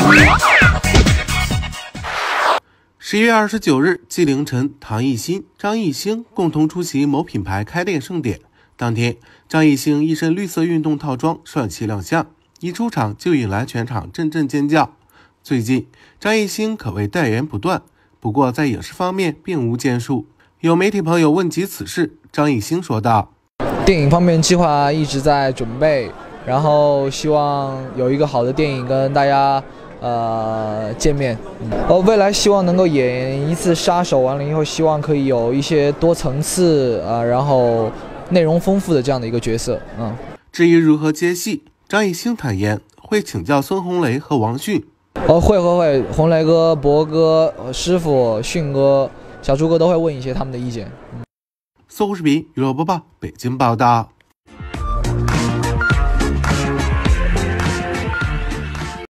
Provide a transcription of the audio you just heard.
11月29日即凌晨，唐艺昕、张艺兴共同出席某品牌开店盛典。当天，张艺兴一身绿色运动套装帅气亮相，一出场就引来全场阵阵尖叫。最近，张艺兴可谓代言不断，不过在影视方面并无建树。有媒体朋友问及此事，张艺兴说道：“ 电影方面计划一直在准备，然后希望有一个好的电影跟大家见面。未来希望能够演一次杀手，完了以后希望可以有一些多层次然后内容丰富的这样的一个角色。 至于如何接戏，张艺兴坦言会请教孙红雷和王迅。 会，红雷哥、博哥、师傅、迅哥、小猪哥都会问一些他们的意见。 搜狐视频娱乐播报，北京报道。